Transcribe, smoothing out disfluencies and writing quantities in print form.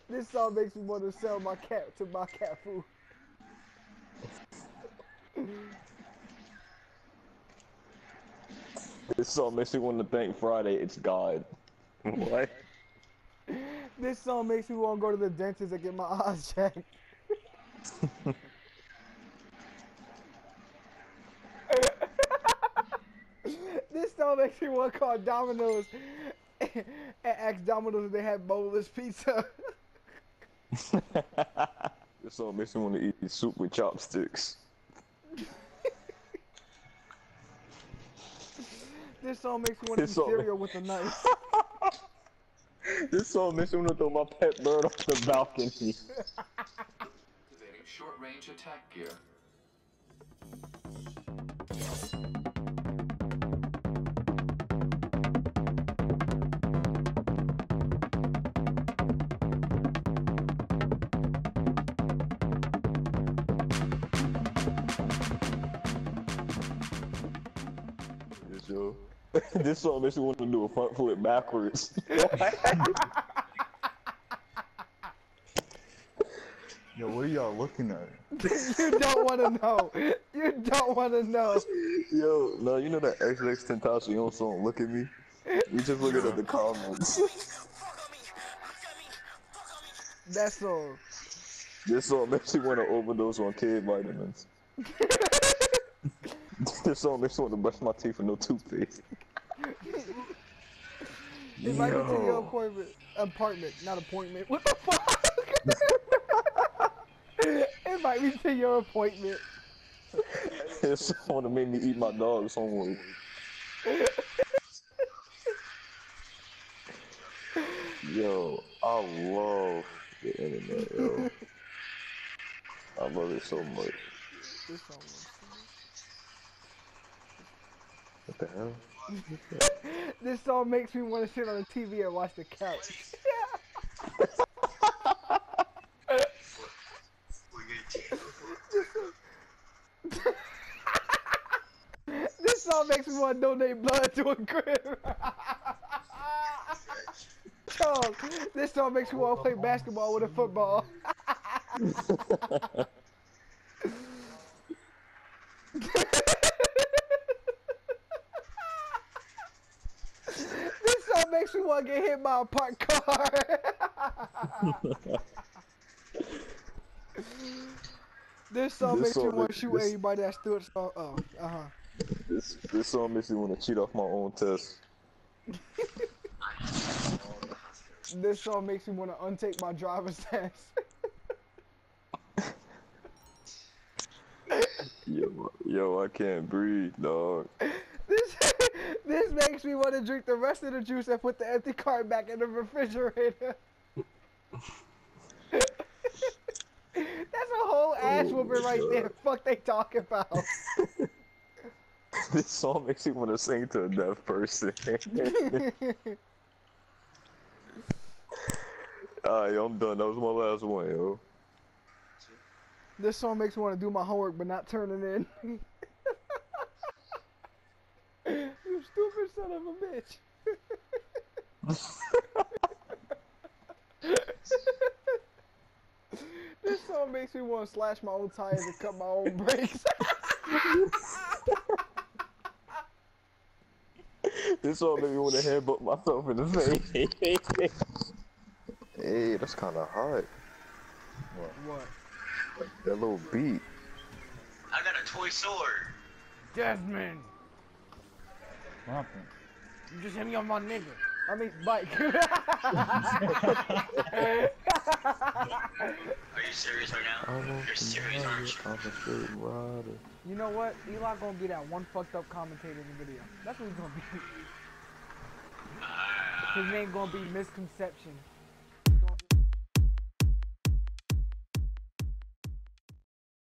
This song makes me want to sell my cat to buy cat food. This song makes me want to thank Friday. It's God. What? This song makes me want to go to the dentist and get my eyes checked. This song makes me want to call Domino's and ask Domino's if they have boneless pizza. This song makes me want to eat soup with chopsticks. This song makes me want to eat cereal with a knife. This song makes me want to throw my pet bird off the balcony. Activating short-range attack gear. Yo. This song makes me want to do a front flip backwards. Yo, what are y'all looking at? You don't want to know. You don't want to know. Yo, no, you know that XX Tentacion song, Look at Me? We just looking at the comments. That song. This song makes me want to overdose on kid vitamins. This song makes me want to brush my teeth with no toothpaste. Invite me to your apartment, not appointment. What the fuck? Invite me to your appointment. This song to make me eat my dog's homework. Yo, I love the internet, yo. I love it so much. This song was... What the hell? This song makes me want to sit on the TV and watch the couch. This song makes me want to donate blood to a crib. Charles, this song makes me want to play basketball with a football. This song makes me want to get hit by a parked car. This song makes me want to shoot anybody that stood. Oh, This song makes me want to cheat off my own test. This song makes me want to untake my driver's test. Yo, I can't breathe, dog. This makes me want to drink the rest of the juice and put the empty cart back in the refrigerator. That's a whole ass whooping right there. Fuck they talking about? This song makes me want to sing to a deaf person. Alright, I'm done. That was my last one, yo. This song makes me want to do my homework but not turning in. You stupid son of a bitch. This song makes me want to slash my own tires and cut my own brakes. This song made me want to headbutt myself in the face. Hey, that's kind of hot. What? That little beat. I got a toy sword. Desmond! What happened? You just hit me on my nigga. I mean, bike. Are you serious right now? You're serious, aren't you? You know what? Eli gonna be that one fucked up commentator in the video. That's what he's gonna be. His name gonna be Misconception.